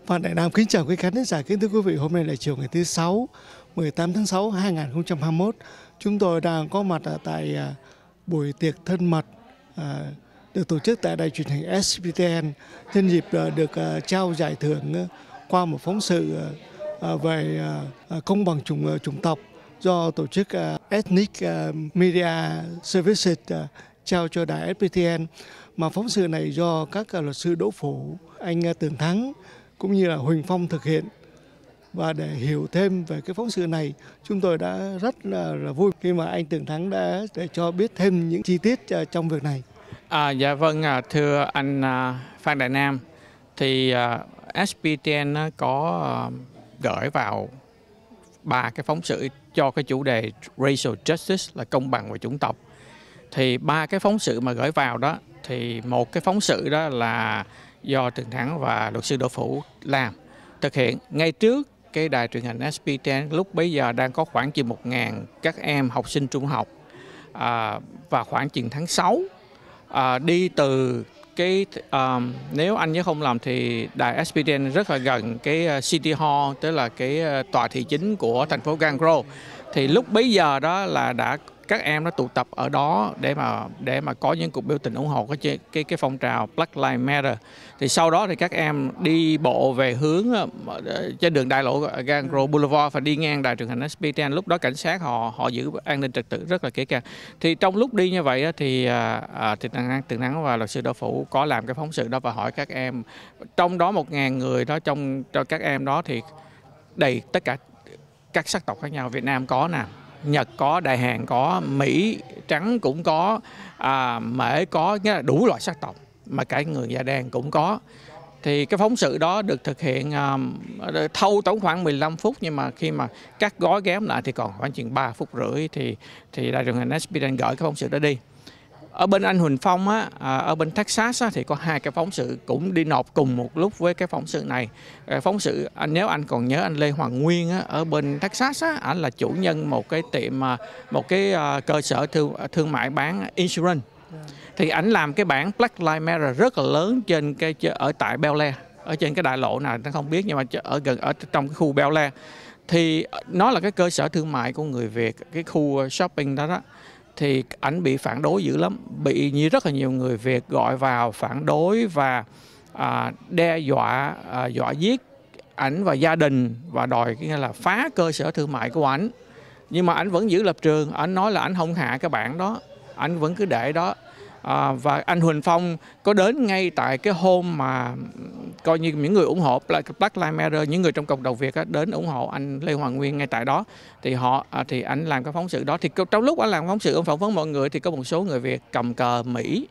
Phan Đại Nam kính chào quý khán giả, kính thưa quý vị, hôm nay là chiều ngày thứ Sáu, 18 tháng 6 2021. Chúng tôi đang có mặt ở tại buổi tiệc thân mật được tổ chức tại đài truyền hình SPTN nhân dịp được trao giải thưởng qua một phóng sự về công bằng chủng tộc do tổ chức Ethnic Media Services trao cho đài SPTN. Mà phóng sự này do các luật sư Đỗ Phủ, anh Tường Thắng cũng như là Huỳnh Phong thực hiện. Và để hiểu thêm về cái phóng sự này, chúng tôi đã rất là vui khi mà anh Tường Thắng đã để cho biết thêm những chi tiết trong việc này. Dạ vâng, thưa anh Phan Đại Nam, thì SPTN có gửi vào 3 cái phóng sự cho cái chủ đề Racial Justice là công bằng về chủng tộc. Thì 3 cái phóng sự mà gửi vào đó, thì một cái phóng sự đó là do Tường Thắng và luật sư Đỗ Phủ làm, thực hiện ngay trước cái đài truyền hình SPTN. Lúc bấy giờ đang có khoảng chừng 1.000 các em học sinh trung học, và khoảng chừng tháng 6 đi từ cái nếu anh nhớ không lầm thì đài SPTN rất là gần cái City Hall, tức là cái tòa thị chính của thành phố Gangro. Thì lúc bấy giờ đó là các em đã tụ tập ở đó để mà có những cuộc biểu tình ủng hộ cái phong trào Black Lives Matter. Thì sau đó thì các em đi bộ về hướng trên đường đại lộ Gangro Boulevard và đi ngang đài truyền hình SPTN. Lúc đó cảnh sát họ giữ an ninh trật tự rất là kỹ càng. Thì trong lúc đi như vậy thì Tường Thắng và luật sư Đỗ Phủ có làm cái phóng sự đó và hỏi các em, trong đó 1.000 người đó, trong các em đó thì đầy tất cả các sắc tộc khác nhau. Việt Nam có nè, Nhật có, Đại Hàn có, Mỹ trắng cũng có, Mễ có, nghĩa là đủ loại sắc tộc, mà cả người da đen cũng có. Thì cái phóng sự đó được thực hiện thâu tốn khoảng 15 phút, nhưng mà khi mà cắt gói ghém lại thì còn khoảng chừng 3 phút rưỡi thì đài truyền hình SPTN gửi cái phóng sự đó đi. Ở bên anh Huỳnh Phong ở bên Texas thì có 2 cái phóng sự cũng đi nộp cùng một lúc với cái phóng sự này. Phóng sự nếu anh còn nhớ, anh Lê Hoàng Nguyên ở bên Texas ảnh là chủ nhân một cái tiệm, một cái cơ sở thương mại bán insurance. Thì ảnh làm cái bảng Black Lives Matter rất là lớn trên ở tại Bel Air, ở trên cái đại lộ nào ta không biết, nhưng mà ở trong cái khu Bel Air. Thì nó là cái cơ sở thương mại của người Việt, cái khu shopping đó. Thì ảnh bị phản đối dữ lắm, bị rất là nhiều người Việt gọi vào phản đối và đe dọa, dọa giết ảnh và gia đình, và đòi nghĩa là phá cơ sở thương mại của ảnh. Nhưng mà ảnh vẫn giữ lập trường, ảnh nói là ảnh không hạ cái bảng đó, ảnh vẫn cứ để đó. Và anh Huỳnh Phong có đến ngay tại cái hôm mà coi như những người ủng hộ Black Lives Matter, những người trong cộng đồng Việt đến ủng hộ anh Lê Hoàng Nguyên ngay tại đó. Thì anh làm cái phóng sự đó. Thì trong lúc anh làm phóng sự, ông phỏng vấn mọi người, thì có một số người Việt cầm cờ Mỹ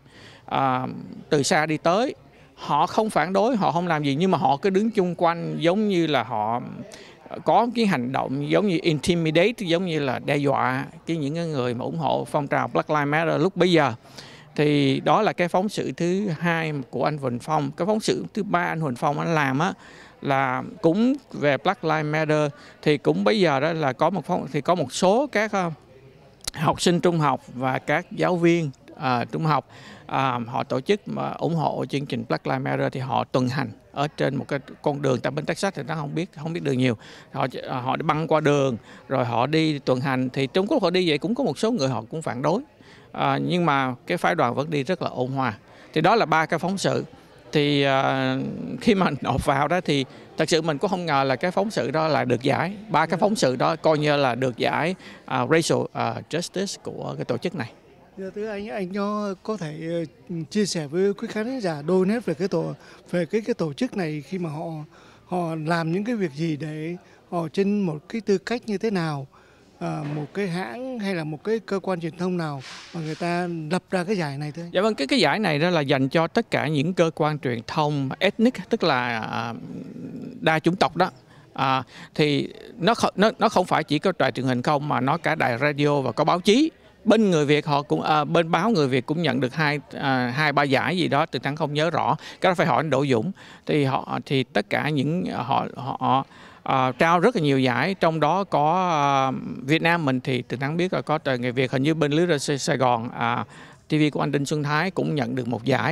từ xa đi tới. Họ không phản đối, họ không làm gì, nhưng mà họ cứ đứng chung quanh, giống như là họ có cái hành động giống như intimidate, giống như là đe dọa những người mà ủng hộ phong trào Black Lives Matter lúc bấy giờ. Thì đó là cái phóng sự thứ 2 của anh Huỳnh Phong. Cái phóng sự thứ 3 anh Huỳnh Phong anh làm là cũng về Black Lives Matter. Thì cũng bây giờ đó là có một số các học sinh trung học và các giáo viên trung học họ tổ chức mà ủng hộ chương trình Black Lives Matter. Thì họ tuần hành ở trên một cái con đường, tại bên Texas thì nó không biết đường nhiều, họ đi băng qua đường rồi họ đi tuần hành. Thì trong lúc họ đi vậy cũng có một số người họ cũng phản đối, nhưng mà cái phái đoàn vẫn đi rất là ôn hòa. Thì đó là 3 cái phóng sự. Thì khi mà nộp vào đó thì thật sự mình cũng không ngờ là cái phóng sự đó là được giải. 3 cái phóng sự đó coi như là được giải Racial Justice của cái tổ chức này. Thưa anh có thể chia sẻ với quý khán giả đôi nét về cái tổ chức này, khi mà họ làm những cái việc gì, để họ trên một cái tư cách như thế nào, một cái hãng hay là một cái cơ quan truyền thông nào mà người ta lập ra cái giải này thưa anh? Dạ vâng, cái giải này đó là dành cho tất cả những cơ quan truyền thông ethnic, tức là đa chủng tộc đó. Thì nó không phải chỉ có đài truyền hình không, mà nó cả đài radio và có báo chí. Bên người Việt họ cũng bên báo Người Việt cũng nhận được 2-3 giải gì đó, Tường Thắng không nhớ rõ, cái đó phải hỏi anh Đỗ Dũng. Thì tất cả những họ trao rất là nhiều giải, trong đó có Việt Nam mình thì Tường Thắng biết là có Tờ Người Việt, hình như bên lưới Sài Gòn TV của anh Đinh Xuân Thái cũng nhận được một giải.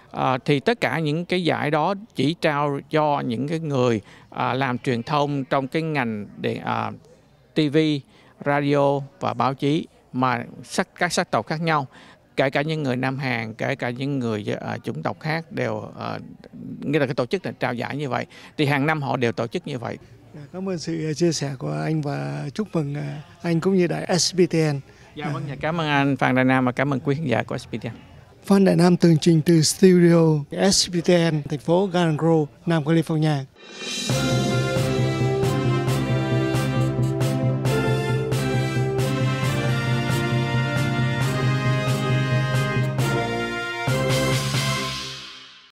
Thì tất cả những cái giải đó chỉ trao cho những cái người làm truyền thông trong cái ngành TV, radio và báo chí mà các sắc tộc khác nhau, kể cả những người Nam Hàn, kể cả những người chủng tộc khác đều nghĩa là cái tổ chức này trao giải như vậy. Thì hàng năm họ đều tổ chức như vậy. Cảm ơn sự chia sẻ của anh và chúc mừng anh cũng như đài SBTN. Dạ vâng, cảm ơn anh Phan Đại Nam và cảm ơn quý khán giả của SBTN. Phan Đại Nam tường trình từ studio SBTN, thành phố Garden Grove, Nam California.